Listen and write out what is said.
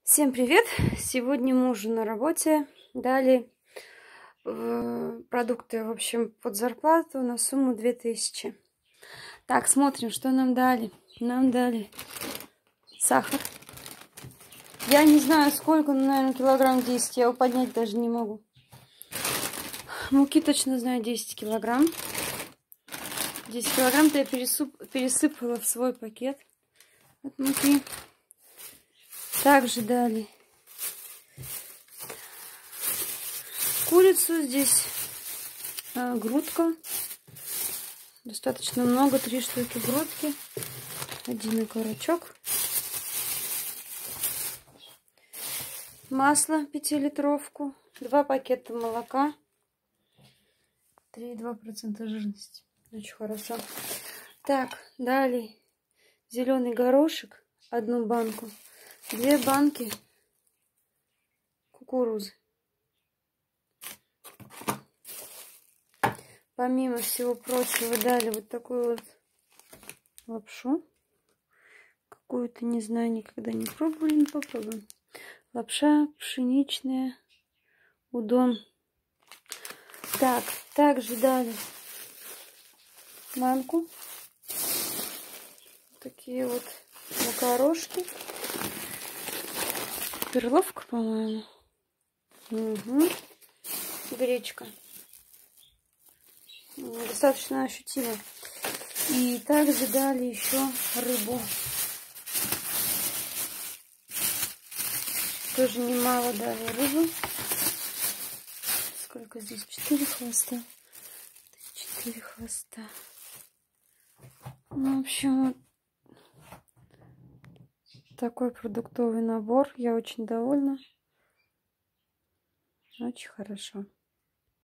Всем привет! Сегодня мужу на работе дали продукты, в общем, под зарплату на сумму 2000. Так, смотрим, что нам дали. Нам дали сахар. Я не знаю, сколько, но, наверное, килограмм 10. Я его поднять даже не могу. Муки точно знаю, 10 килограмм. 10 килограмм-то я пересыпала в свой пакет от муки. Также дали курицу, здесь грудка. Достаточно много, 3 штуки грудки. Один окорочок. Масло 5-литровку. 2 пакета молока. 3,2% жирности. Очень хорошо. Так, далее зеленый горошек. 1 банку. 2 банки кукурузы. Помимо всего прочего дали вот такую вот лапшу. Какую-то, не знаю, никогда не пробовали, не попробуем. Лапша пшеничная, удон. Так, также дали манку. Такие вот макарошки. Перловка, по-моему. Угу. Гречка. Достаточно ощутимо. И также дали еще рыбу. Тоже немало дали рыбу. Сколько здесь? 4 хвоста. 4 хвоста. Ну, в общем, вот такой продуктовый набор. Я очень довольна. Очень хорошо.